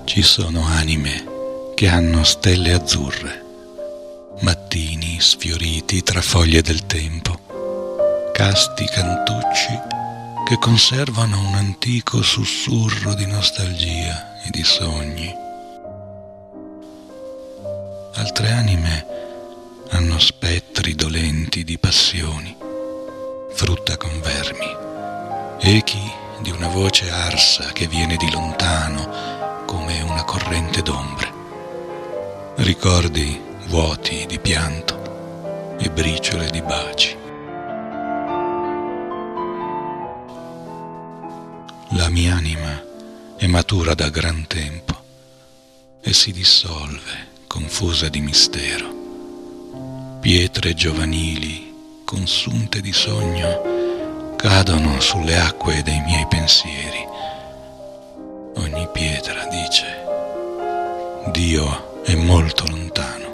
Ci sono anime che hanno stelle azzurre, mattini sfioriti tra foglie del tempo, casti cantucci che conservano un antico sussurro di nostalgia e di sogni. Altre anime hanno spettri dolenti di passioni, frutta con vermi, echi di una voce arsa che viene di lontano come una corrente d'ombre, ricordi vuoti di pianto e briciole di baci. La mia anima è matura da gran tempo e si dissolve, confusa di mistero. Pietre giovanili, consunte di sogno, cadono sulle acque dei miei pensieri. Ogni pietra dice: Dio è molto lontano.